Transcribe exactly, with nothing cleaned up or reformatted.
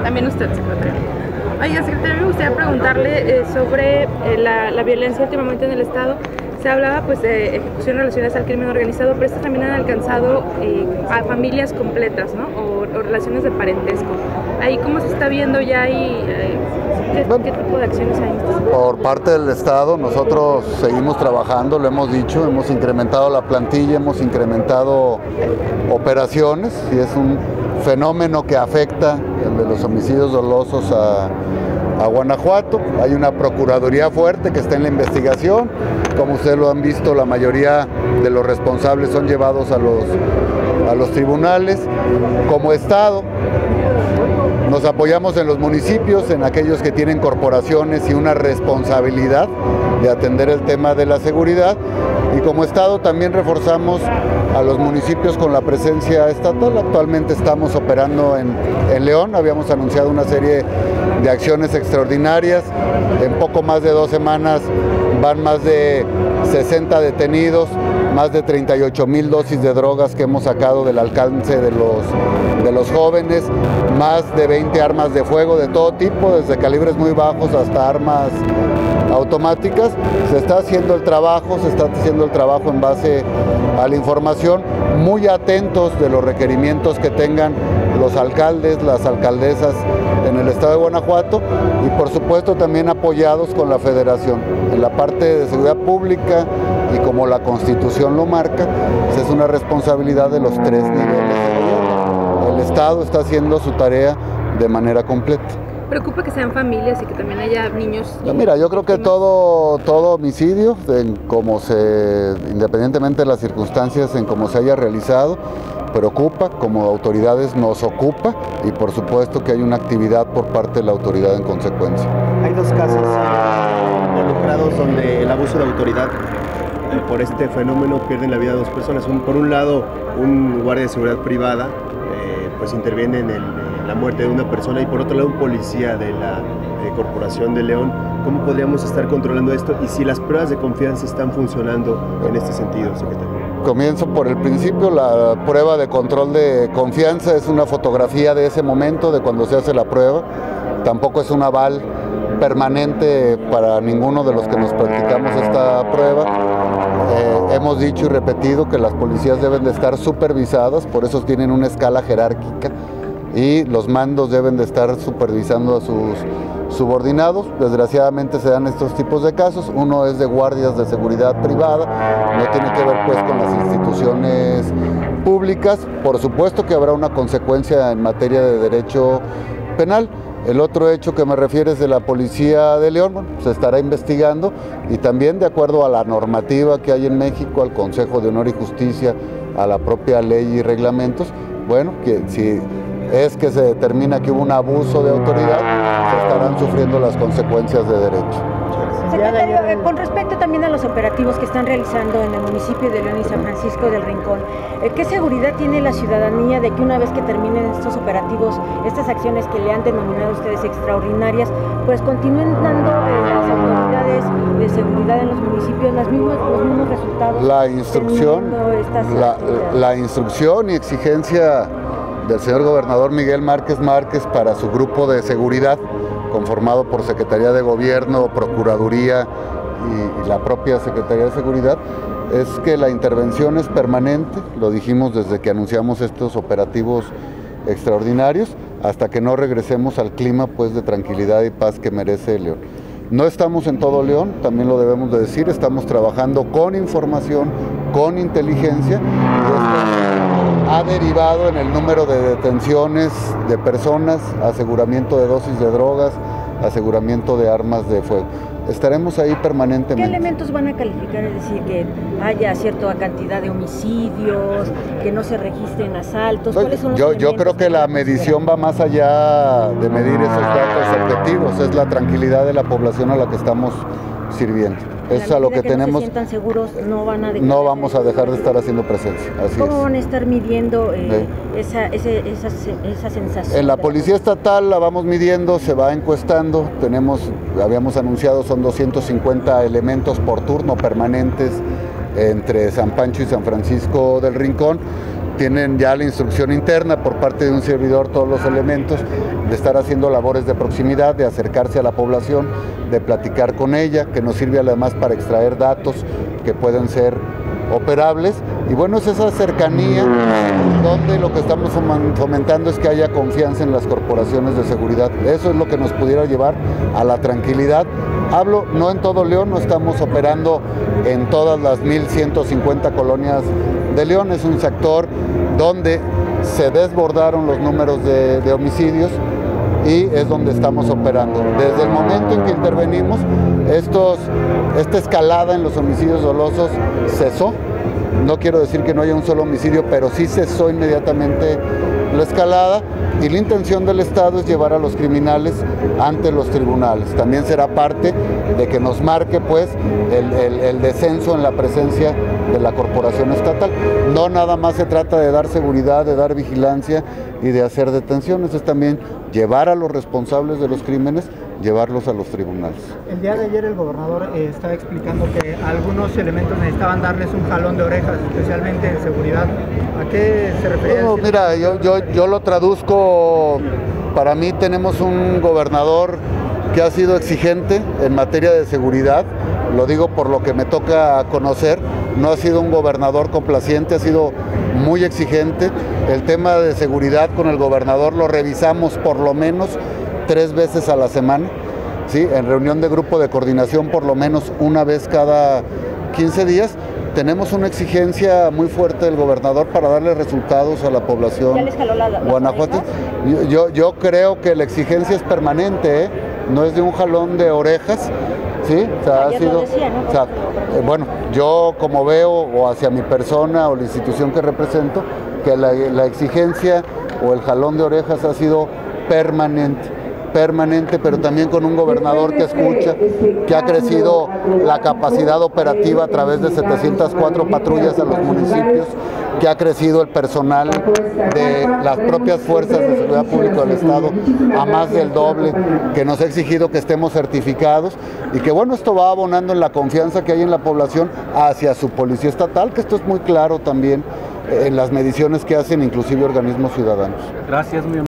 También usted, secretario. Oiga, secretario, me gustaría preguntarle eh, sobre eh, la, la violencia últimamente en el Estado. Se hablaba pues de ejecuciones relacionadas al crimen organizado, pero estas también han alcanzado eh, a familias completas, ¿no? O, o relaciones de parentesco. Ahí, ¿cómo se está viendo ya y eh, ¿qué, bueno, qué tipo de acciones hay? Por parte del Estado, nosotros seguimos trabajando, lo hemos dicho, hemos incrementado la plantilla, hemos incrementado operaciones y es un fenómeno que afecta el de los homicidios dolosos a, a Guanajuato. Hay una procuraduría fuerte que está en la investigación. Como ustedes lo han visto, la mayoría de los responsables son llevados a los, a los tribunales. Como Estado, nos apoyamos en los municipios, en aquellos que tienen corporaciones y una responsabilidad de atender el tema de la seguridad. Y como Estado también reforzamos a los municipios con la presencia estatal. Actualmente estamos operando en, en León, habíamos anunciado una serie de acciones extraordinarias. En poco más de dos semanas van más de sesenta detenidos, más de treinta y ocho mil dosis de drogas que hemos sacado del alcance de los, de los jóvenes, más de veinte armas de fuego de todo tipo, desde calibres muy bajos hasta armas automáticas. Se está haciendo el trabajo, se está haciendo el trabajo en base a la información, muy atentos de los requerimientos que tengan los alcaldes, las alcaldesas en el estado de Guanajuato y por supuesto también apoyados con la federación. En la parte de seguridad pública y como la Constitución lo marca, es una responsabilidad de los tres niveles de gobierno. El Estado está haciendo su tarea de manera completa. ¿Preocupa que sean familias y que también haya niños? No, mira, yo creo que todo, todo homicidio, en cómo se, independientemente de las circunstancias en cómo se haya realizado, preocupa, como autoridades nos ocupa y por supuesto que hay una actividad por parte de la autoridad en consecuencia. Hay dos casos involucrados donde el abuso de autoridad eh, por este fenómeno pierden la vida de dos personas. Un, por un lado, un guardia de seguridad privada eh, pues interviene en, el, en la muerte de una persona y por otro lado un policía de la de Corporación de León. ¿Cómo podríamos estar controlando esto y si las pruebas de confianza están funcionando en este sentido, secretario? Comienzo por el principio. La prueba de control de confianza es una fotografía de ese momento, de cuando se hace la prueba. Tampoco es un aval permanente para ninguno de los que nos practicamos esta prueba. Eh, hemos dicho y repetido que las policías deben de estar supervisadas, por eso tienen una escala jerárquica y los mandos deben de estar supervisando a sus subordinados. Desgraciadamente se dan estos tipos de casos. Uno es de guardias de seguridad privada, no tiene que ver pues con las instituciones públicas. Por supuesto que habrá una consecuencia en materia de derecho penal. El otro hecho que me refiero es de la Policía de León, bueno, se estará investigando y también de acuerdo a la normativa que hay en México, al Consejo de Honor y Justicia, a la propia ley y reglamentos, bueno, que si es que se determina que hubo un abuso de autoridad, se estarán sufriendo las consecuencias de derecho. Secretario, eh, con respecto también a los operativos que están realizando en el municipio de León y San Francisco del Rincón, eh, ¿qué seguridad tiene la ciudadanía de que una vez que terminen estos operativos, estas acciones que le han denominado ustedes extraordinarias, pues continúen dando eh, las autoridades de seguridad en los municipios las mismos, los mismos resultados? La instrucción, la, la instrucción y exigencia del señor gobernador Miguel Márquez Márquez para su grupo de seguridad, conformado por Secretaría de Gobierno, Procuraduría y, y la propia Secretaría de Seguridad, es que la intervención es permanente, lo dijimos desde que anunciamos estos operativos extraordinarios, hasta que no regresemos al clima pues, de tranquilidad y paz que merece León. No estamos en todo León, también lo debemos de decir, estamos trabajando con información, con inteligencia, y esto ha derivado en el número de detenciones de personas, aseguramiento de dosis de drogas, aseguramiento de armas de fuego. Estaremos ahí permanentemente. ¿Qué elementos van a calificar? Es decir, que haya cierta cantidad de homicidios, que no se registren asaltos. ¿Cuáles son los yo, yo creo que la medición va más allá de medir esos datos objetivos, es la tranquilidad de la población a la que estamos sirviendo. Es a lo que, que tenemos. No se sientan seguros, no van a dejar no vamos a dejar de estar haciendo presencia. Así ¿Cómo es. van a estar midiendo eh, sí. esa, ese, esa, esa sensación? En la Policía Estatal la vamos midiendo, se va encuestando. Tenemos, habíamos anunciado, son doscientos cincuenta elementos por turno permanentes entre San Pancho y San Francisco del Rincón. tienen ya la instrucción interna por parte de un servidor, todos los elementos, de estar haciendo labores de proximidad, de acercarse a la población, de platicar con ella, que nos sirve además para extraer datos que pueden ser operables. Y bueno, es esa cercanía donde lo que estamos fomentando es que haya confianza en las corporaciones de seguridad. Eso es lo que nos pudiera llevar a la tranquilidad. Hablo no en todo León, no estamos operando en todas las mil ciento cincuenta colonias de León, es un sector donde se desbordaron los números de, de homicidios y es donde estamos operando. Desde el momento en que intervenimos, estos, esta escalada en los homicidios dolosos cesó. No quiero decir que no haya un solo homicidio, pero sí cesó inmediatamente la escalada, y la intención del Estado es llevar a los criminales ante los tribunales. También será parte de que nos marque pues el, el, el descenso en la presencia de la corporación estatal. No nada más se trata de dar seguridad, de dar vigilancia y de hacer detenciones, es también llevar a los responsables de los crímenes, llevarlos a los tribunales. El día de ayer el gobernador eh, estaba explicando que algunos elementos necesitaban darles un jalón de orejas, especialmente en seguridad. ¿A qué se refería? No, mira, yo, yo, yo lo traduzco, para mí tenemos un gobernador que ha sido exigente en materia de seguridad, lo digo por lo que me toca conocer, no ha sido un gobernador complaciente, ha sido muy exigente. El tema de seguridad con el gobernador lo revisamos por lo menos tres veces a la semana, ¿sí? En reunión de grupo de coordinación por lo menos una vez cada quince días. Tenemos una exigencia muy fuerte del gobernador para darle resultados a la población guanajuatense. Yo, yo, yo creo que la exigencia es permanente, ¿eh? No es de un jalón de orejas, ¿sí? O sea, ha sido, decía, ¿no? O sea, eh, bueno, yo como veo, o hacia mi persona o la institución que represento, que la, la exigencia o el jalón de orejas ha sido permanente. permanente, pero también con un gobernador que escucha, que ha crecido la capacidad operativa a través de setecientas cuatro patrullas a los municipios, que ha crecido el personal de las propias fuerzas de seguridad pública del Estado a más del doble, que nos ha exigido que estemos certificados y que bueno, esto va abonando en la confianza que hay en la población hacia su policía estatal, que esto es muy claro también en las mediciones que hacen inclusive organismos ciudadanos. Gracias, muy